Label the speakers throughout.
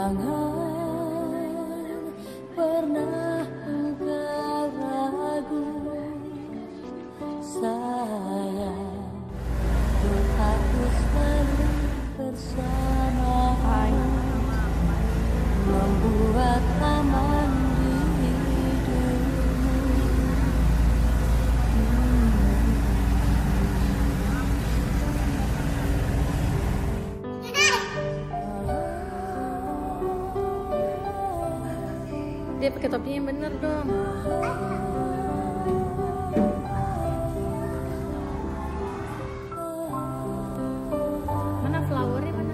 Speaker 1: Jangan pernah engkau ragu, sayang, aku selalu bersamamu, membuat aman di hidupmu.
Speaker 2: Dia pakai topinya yang bener dong. Mana flowernya mana?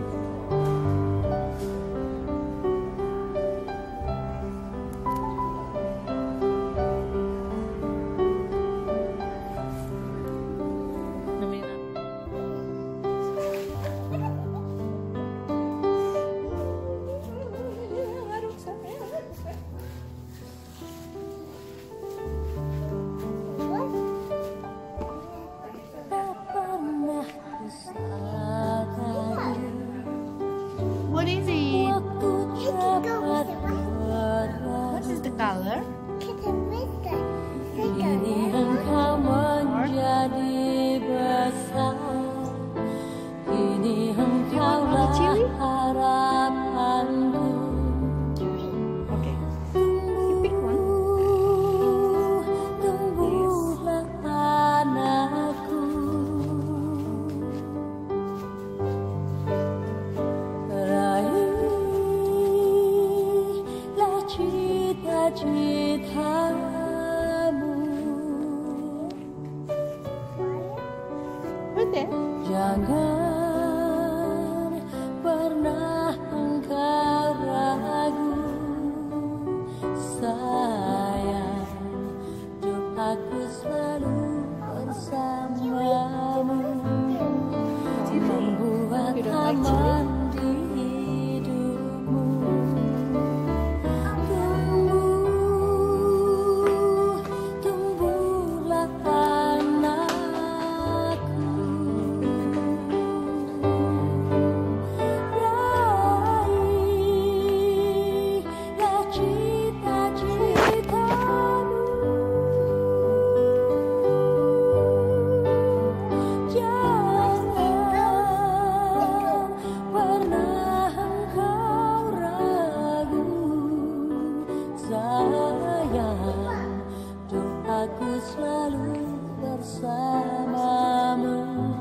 Speaker 2: Namanya what is it? What is the color?
Speaker 1: Kini engkau menjadi besar, kini engkaulah harapanku.
Speaker 2: Okay. You pick one.
Speaker 1: Tumbuhlah anakku, raihlah cita-citamu. Jangan pernah engkau ragu, sayang, doaku selalu bersamamu, membuat aman di hidupmu. Tumbuhlah anakku, raihlah cita-citamu. Jangan pernah engkau ragu, sayang, doaku selalu bersamamu,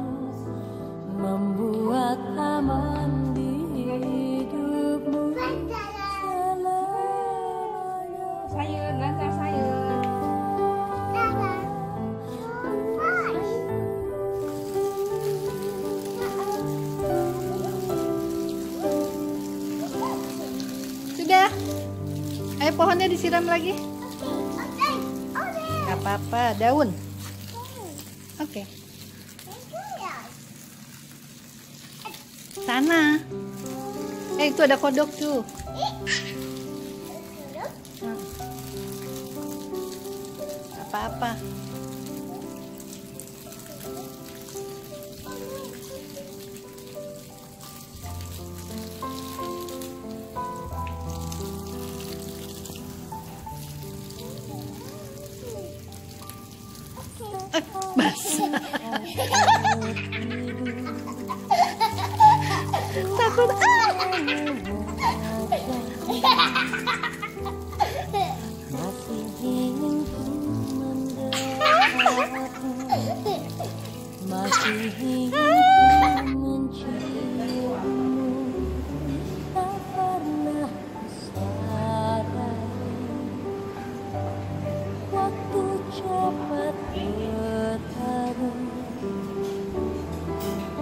Speaker 1: membuat aman di hidupmu selamanya.
Speaker 2: Sayur, lantar sayur.
Speaker 3: Sudah. Ayo pohonnya disiram lagi. Gak apa-apa, daun. Oke. Sana. Itu ada kodok tuh. Apa-apa. Basah. Takut.
Speaker 1: Masih ingin ku mendekatmu, masih ingin ku menciummu, tak pernah kusadari waktu cepat berlalu.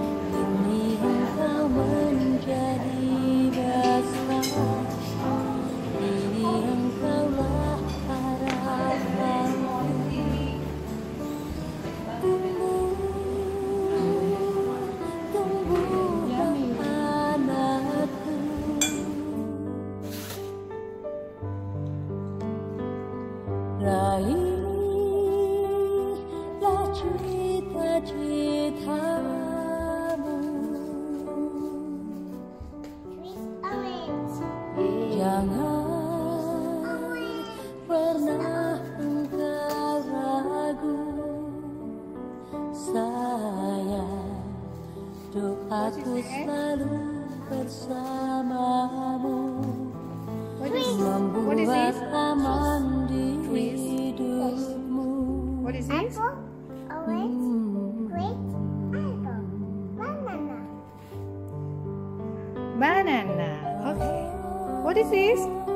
Speaker 1: doaku selalu bersamamu,
Speaker 2: What is
Speaker 1: membuat
Speaker 2: this?
Speaker 1: aman di
Speaker 2: Trees.
Speaker 1: hidupmu.
Speaker 2: What is this?
Speaker 3: Banana. Okay. What is this?